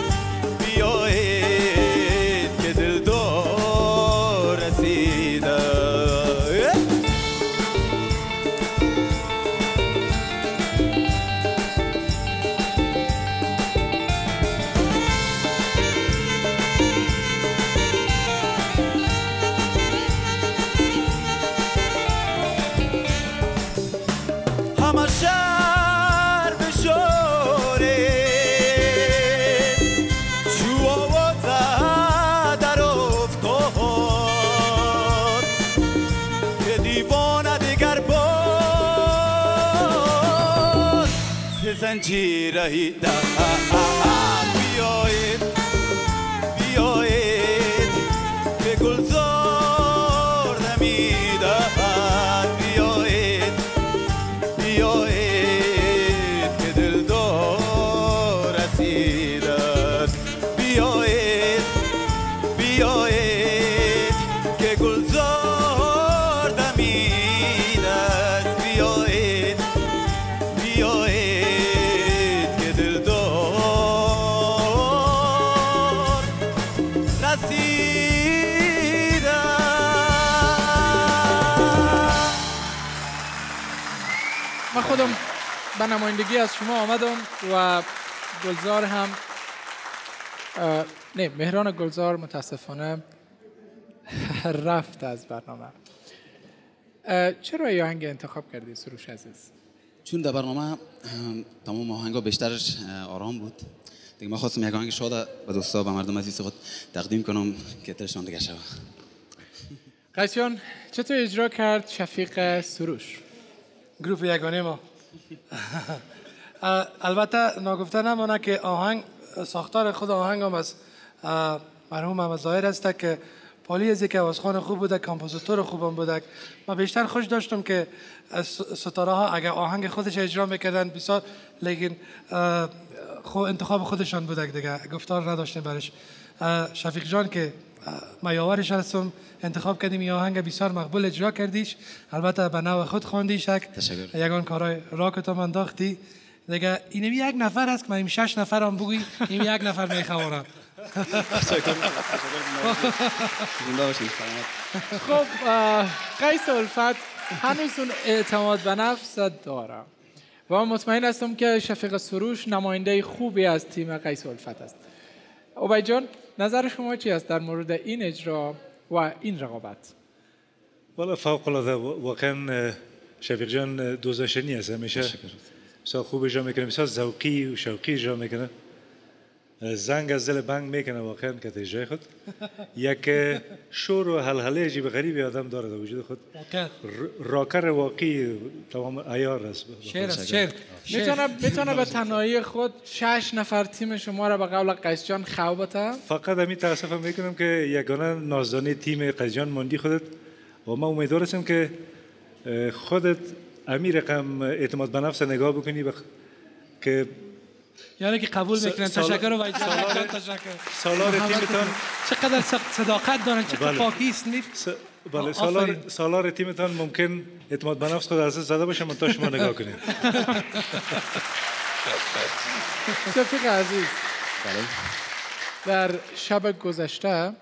بیایید که دلدار رسیده. زنجیرهی دا بیایید بیایید که گلزار نمیده، بیایید بیایید که دلدار رسیده، بیایید بیایید که گلزار نمیده، بیایید بیایید من خودم به نمایندگی از شما آمدم و گلزار هم مهران گلزار متاسفانه رفت از برنامه. چرا این آهنگ انتخاب کردی سروش عزیز؟ چون در برنامه تمام آهنگا بیشترش آرام بود دیگه. من خواستم یک آهنگ شاد به دوستا و مردم عزیز خود تقدیم کنم که دلشان دیگه شود. قیسیان چطور اجرا کرد شفیق سروش؟ گروپ یگانه ما. البته ناگفته نمانه که آهنگ ساختار خود آهنگ هم از مرحوم احمد ظاهر است که پالی از یک آوازخوان خوب بوده، کامپوزیتور خوبم بوده. من بیشتر خوش داشتم که ستاره ها اگر آهنگ خودش اجرا میکردن بسیار، لیکن انتخاب خودشان بوده دیگه، گفتار نداشتیم برش. شفیق جان که میاورش هستم انتخاب کردیم، یه آهنگ بسیار مقبول اجرا کردیش، البته به نوع خود خواندیش، یگان کارای راکت هم انداختی دیگه. اینمی یک نفر هست که من 6 نفر هم بگوی، این یک نفر میخوارم. خب قیس الفت هنوز اون اعتماد به نفس دارم و من مطمئن هستم که شفیق سروش نماینده خوبی از تیم قیس الفت است. عبید جان نظر شما چی است در مورد این اجرا و این رقابت؟ والا فوق العاده، واقعا شفیق جان دوزاشنی است، همیشه بسیار خوب اجرا میکنه، بسیار ذوقی و شوقی اجرا میکنه، زنگ از دل بنگ میکنه واقعا که اجرای خود. یک شور و هلهله عجیب غریبی آدم داره در وجود خود، راکر واقعی تمام عیار است. میتونه به تنهایی خود 6 نفر تیم شما را به قول قیس جان خوابته؟ فقط همین تاسف میکنم که یگانه نازدانی تیم قیس جان ماندی خودت و ما امیدوار هستم که خودت امی رقم اعتماد به نفس نگاه بکنی که یعنی که قبول میکنن. تشکر و تشکر. سالار تیمتان چقدر صداقت دارن، چقدر پاکی است. بله سالار تیمتان ممکن اعتماد به نفس خود از دست زده باشه، من تا شما نگاه کنید. شفیق عزیز، در شب گذشته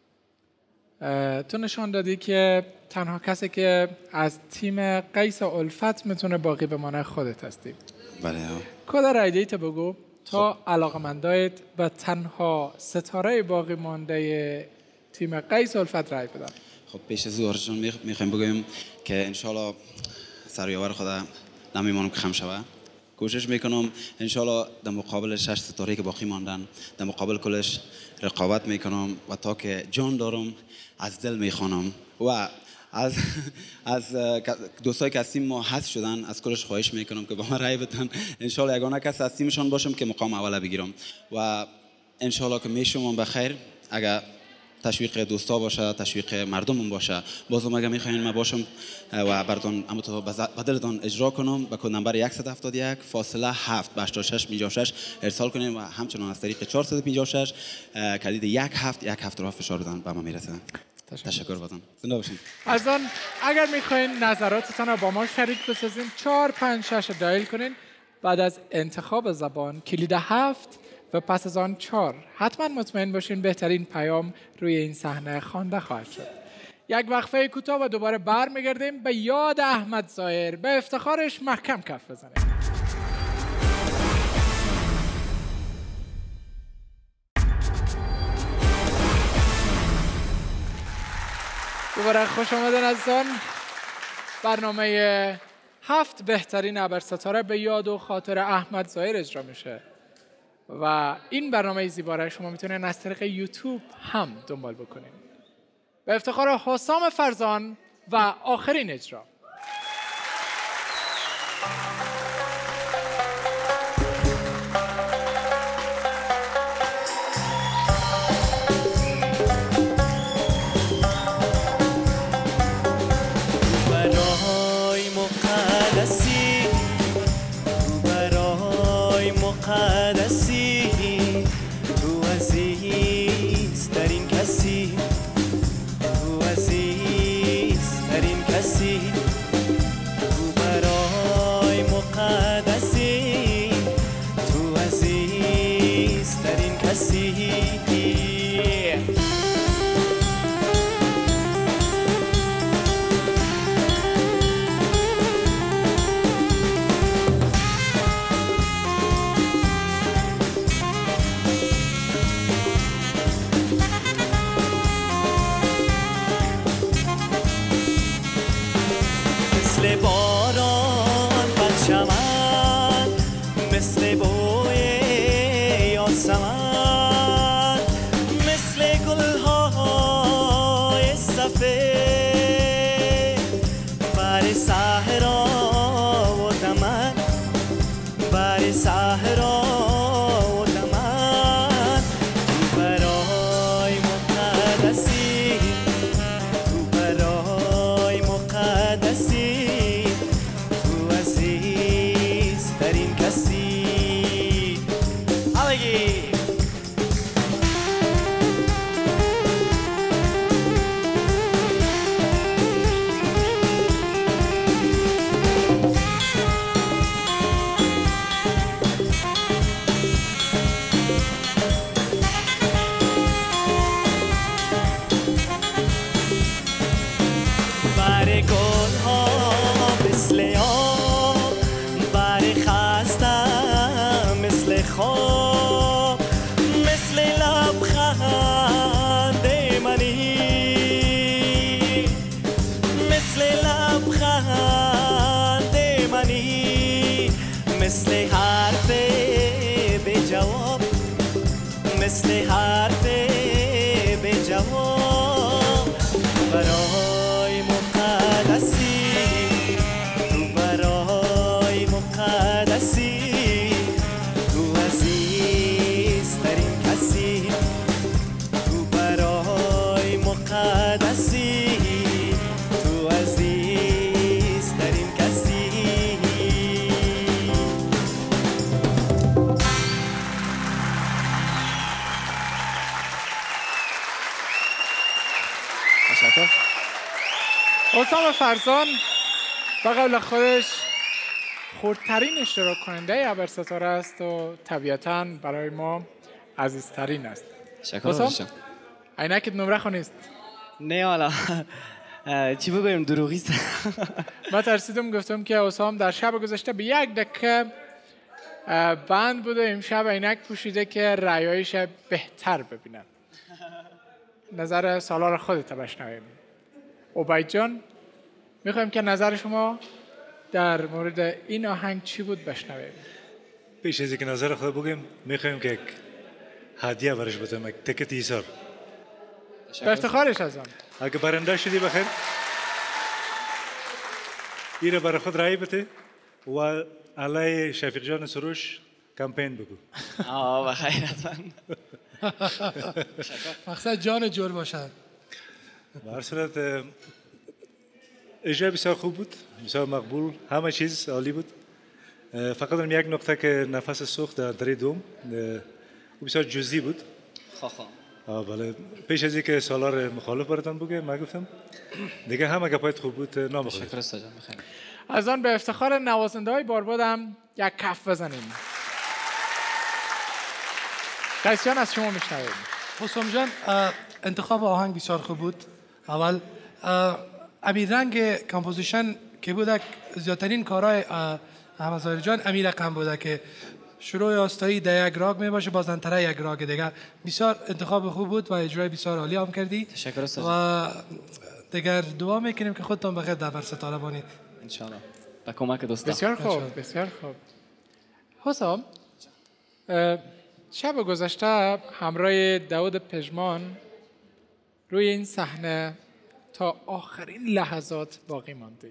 تو نشان دادی که تنها کسی که از تیم قیس الفت میتونه باقی بمانه خودت هستی. بله. کدر ایدیت بگو تا علاقمندایت به تنها ستاره باقی مانده تیم قیس الفت رای بدن. خب پیش از آرزوان میخوایم بگویم که انشالله سریاور خدا نمیمانم که خم شوه. کوشش میکنم انشالله در مقابل 6 ستاره که باقی ماندن در مقابل کلش رقابت میکنم و تا که جان دارم از دل میخوانم و از دوستایی که از تیم ما حذف شدن از کلش خواهش میکنم که با من رای بدن. انشالله یگانه کس از تیمشان باشم که مقام اول بگیرم و انشالله که میشم بخیر. اگر تشویق دوستا باشه، تشویق مردمم باشه، بازم اگه میخواین من باشم و براتون اما تو بدلتون اجرا کنم با کد نمبر 171.7 ارسال کنین و همچنان از طریق 456 کلید 17 رو فشار بدن به ما میرسه. تشکر بازم. زنده باشین. از آن اگر میخواین نظراتتان رو با ما شریک بسازین 456 دایل کنین، بعد از انتخاب زبان کلید 7 و پس از آن 4 حتما مطمئن باشین بهترین پیام روی این صحنه خوانده خواهد شد. یک وقفه کوتاه و دوباره برمیگردیم به یاد احمد ظاهر، به افتخارش محکم کف بزنیم. دوباره خوش آمدن عزیزان. برنامه 7 بهترین ابرستاره به یاد و خاطر احمد ظاهر اجرا میشه و این برنامه زیبا شما میتونید از طریق یوتیوب هم دنبال بکنید. به افتخار حسام فرزان و آخرین اجرا. مثل حرف به جواب، مثل حرف به جواب. برای مقدسی، تو برای مقدسی، تو عزیزترین کسی، تو برای مقدسی، تو عزیزترین کسی. تشکر. حسام فرزان به قول خودش خردترین اشتراک کننده ابر ستاره است و طبیعتاً برای ما عزیزترین است. حسام عینکت نمره خو نیست. نه حالا چی بگویم دروغیست. من ترسیدم گفتم که حسام در شب گذشته به 1 دقیقه بند بوده، امشب عینک پوشیده که رأیایش بهتر ببینن. نظر سالار خودت بشنویم. عبید جان میخوایم که نظر شما در مورد این آهنگ چی بود بشنویم. پیش از اینکه نظر خود بگیم میخوایم که یک هدیه برش بدم، یک تکت ایثار به افتخارش از آن. اگه برنده شدی بخیر اینو برای خود رای بده و علی شفیق جان سروش کمپین بگو. بخیر حتما. مقصد جان جور باشد. به هر صورت اجرای بسیار خوب بود، بسیار مقبول، همه چیز عالی بود. فقط دارم یک نقطه که نفس سوخت در دره دوم بسیار جزئی بود. بله پیش از اینکه سالار مخالف براتون بگه من گفتم دیگه همه گپایت خوب بود. نامخواه. تشکر استاد جان. بخیر. از آن به افتخار نوازنده های بارباد هم یک کف بزنیم. قیسیان از شما میشنویم. حسام جان انتخاب آهنگ بسیار خوب بود. اول امی رنگ کمپوزیشن که بود زیادترین کارهای احمد ظاهری جان امی رقم بوده که شروع آستایی در یک راگ می باشه بازنطره یک راگ دیگر. بسیار انتخاب خوب بود و اجرای بسیار عالی هم کردی. تشکر استاد. و دیگر دعا میکنیم که خودتان بخیر در بر ستاره بانید ان شاء الله. با کمک دوستان. بسیار خوب بسیار خوب. حسام شب گذشته همراه داود پژمان روی این صحنه تا آخرین لحظات باقی ماندی.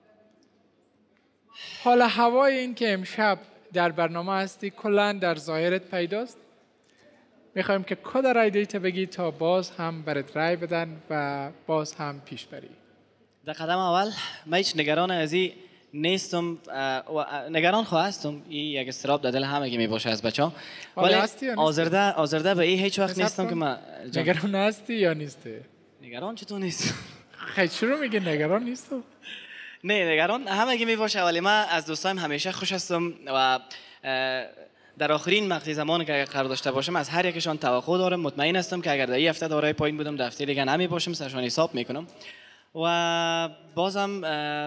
حال هوای این که امشب در برنامه هستی کلاً در ظاهرت پیداست. میخوایم که کد رای دیت بگی تا باز هم برات رای بدن و باز هم پیش بری. در قدم اول من هیچ نگران از این نیستم و نگران خواستم این یک استراب در دل همه می باشه از بچه‌ها. ولی آزرده به این هیچ وقت نیستم که من نگران هستی یا نیستی؟ نگران چطور نیست؟ خیلی چرا میگی نگران نیستم؟ نه نگران همه می باشه، ولی من از دوستایم همیشه خوش هستم و در آخرین مقطع زمانی که قرار داشته باشم از هر یکشان توقع دارم. مطمئن هستم که اگر در این هفته دارای پایین بودم در هفته دیگه نمی باشم سرشان حساب میکنم و بازم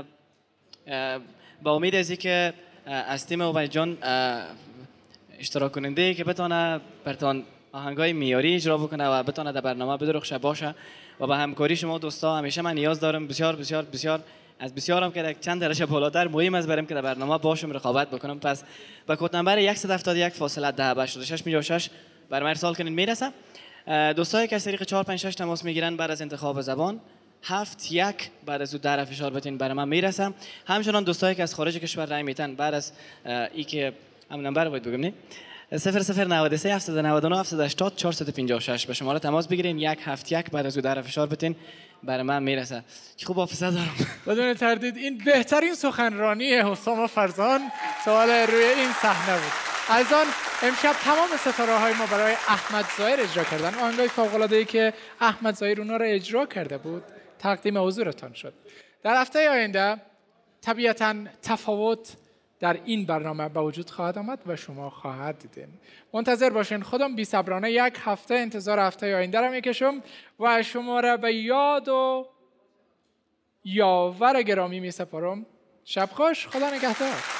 با امید از اینکه از تیم عبید جان اشتراک کننده که بتونه برتان آهنگای میاری اجرا بکنه و بتونه در برنامه بدرخشه باشه و با همکاری شما دوستا همیشه من نیاز دارم. بسیار بسیار بسیار از بسیارم که چند درجه بالاتر مهم است برام که در برنامه باشم رقابت بکنم. پس با کد نمبر 171.1086 برام ارسال کنین میرسه. دوستایی که از طریق 456 تماس میگیرن بعد از انتخاب زبان 71 بعد از او در فشار بتین برای من میرسه. همچنان دوستایی که از خارج کشور رای میتن بعد از ای که هم نمبر باید بگم نه 0093 799 780 456 به شماره تماس بگیرین 171 بعد از او در فشار بتین برای من میرسه. چه خوب حافظه دارم. بدون تردید این بهترین سخنرانی حسام فرزان سوال روی این صحنه بود. از آن امشب تمام ستاره های ما برای احمد ظاهر اجرا کردن. آهنگای فوق العاده ای که احمد ظاهر اونا رو اجرا کرده بود تقدیم حضورتان شد. در هفته آینده طبیعتاً تفاوت در این برنامه به وجود خواهد آمد و شما خواهد دیدین. منتظر باشین. خودم بی صبرانه یک هفته انتظار هفته آینده را میکشم و شما را به یاد و یاور گرامی می سپارم. شب خوش. خدا نگهدار.